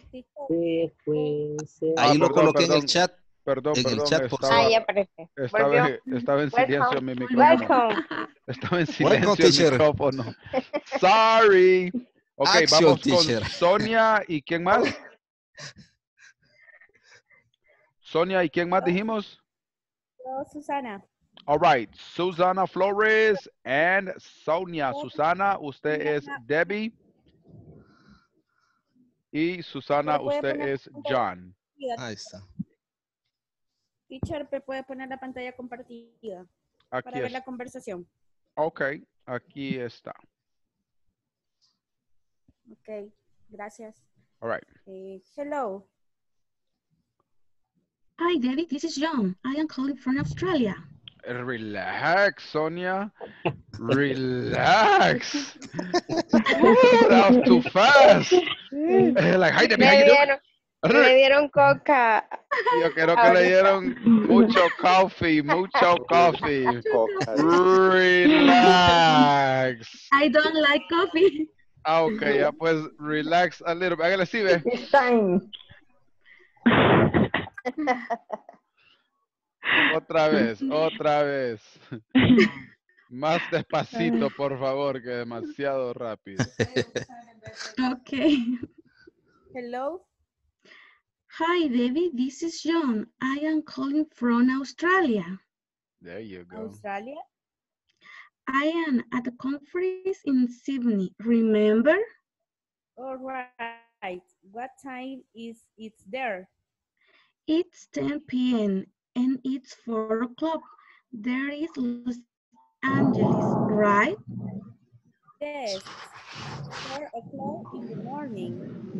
Speaker 2: Ahí lo
Speaker 1: perdón,
Speaker 2: coloqué en
Speaker 1: perdón.
Speaker 2: el chat.
Speaker 1: Perdón,
Speaker 2: en el
Speaker 1: perdón.
Speaker 2: chat por
Speaker 1: Estaba,
Speaker 4: Ahí aparece.
Speaker 1: estaba en silencio mi micrófono.
Speaker 4: Welcome.
Speaker 1: Estaba en
Speaker 2: Welcome,
Speaker 1: silencio el
Speaker 2: teacher.
Speaker 1: micrófono. Sorry. Ok,
Speaker 2: Action,
Speaker 1: vamos
Speaker 2: teacher.
Speaker 1: con Sonia y ¿quién más? Sonia y ¿quién más dijimos?
Speaker 22: Susana.
Speaker 1: All right, Susana Flores and Sonia. Susana, usted es Debbie. Y Susana, usted es John.
Speaker 2: Ahí está.
Speaker 22: Teacher, ¿puede poner la pantalla compartida
Speaker 1: Aquí
Speaker 22: para ver
Speaker 1: es.
Speaker 22: la conversación?
Speaker 1: Ok, aquí está.
Speaker 22: Ok, gracias.
Speaker 1: All right.
Speaker 22: Hello.
Speaker 12: Hi, David. This is John. I am calling from Australia.
Speaker 1: Relax, Sonia. Relax. That was too fast. Like, hi, David, how you doing?
Speaker 4: Le dieron coca.
Speaker 1: Yo creo que le dieron mucho coffee. Relax.
Speaker 12: I don't like coffee.
Speaker 1: Ah, ok, ya pues relax a little bit. Hágale así, ve.
Speaker 13: It's time.
Speaker 1: Otra vez. Más despacito, por favor, que demasiado rápido.
Speaker 12: Okay.
Speaker 22: Hello.
Speaker 12: Hi, David. This is John. I am calling from Australia.
Speaker 1: There you go.
Speaker 22: Australia.
Speaker 12: I am at a conference in Sydney. Remember?
Speaker 22: All right. What time is it there?
Speaker 12: It's 10 p.m. and it's 4 o'clock. There is Los Angeles, right?
Speaker 22: Yes. 4 o'clock in the morning.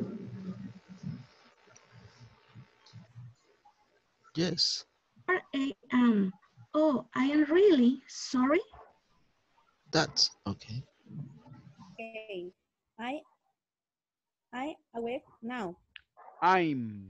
Speaker 2: Yes.
Speaker 12: 4 a.m. Oh, I am really sorry.
Speaker 2: That's okay.
Speaker 22: Okay. I awake now.
Speaker 1: I'm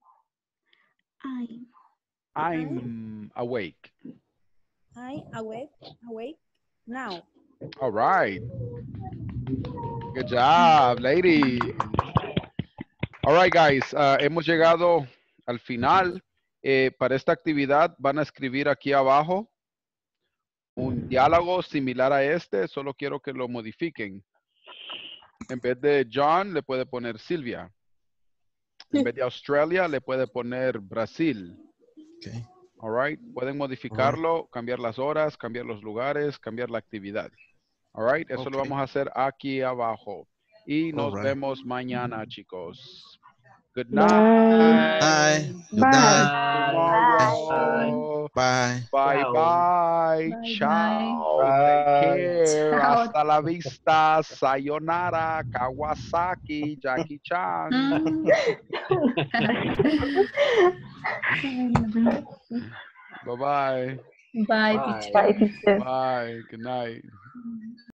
Speaker 1: awake.
Speaker 22: I awake now.
Speaker 1: All right. Good job, lady. All right, guys. Hemos llegado al final. Para esta actividad van a escribir aquí abajo un diálogo similar a este. Solo quiero que lo modifiquen. En vez de John, le puede poner Silvia. En vez de Australia, le puede poner Brasil.
Speaker 2: Okay.
Speaker 1: All right. Pueden modificarlo, cambiar las horas, cambiar los lugares, cambiar la actividad. All right. Eso lo vamos a hacer aquí abajo. Y nos vemos mañana, chicos. Good night.
Speaker 2: Bye. Good
Speaker 1: night.
Speaker 2: Tomorrow. Bye.
Speaker 1: Bye. Bye. Ciao. Take care. Hasta la vista. Sayonara. Kawasaki. Jackie Chan. Bye-bye.
Speaker 11: Bye, teacher.
Speaker 1: Bye. Good night.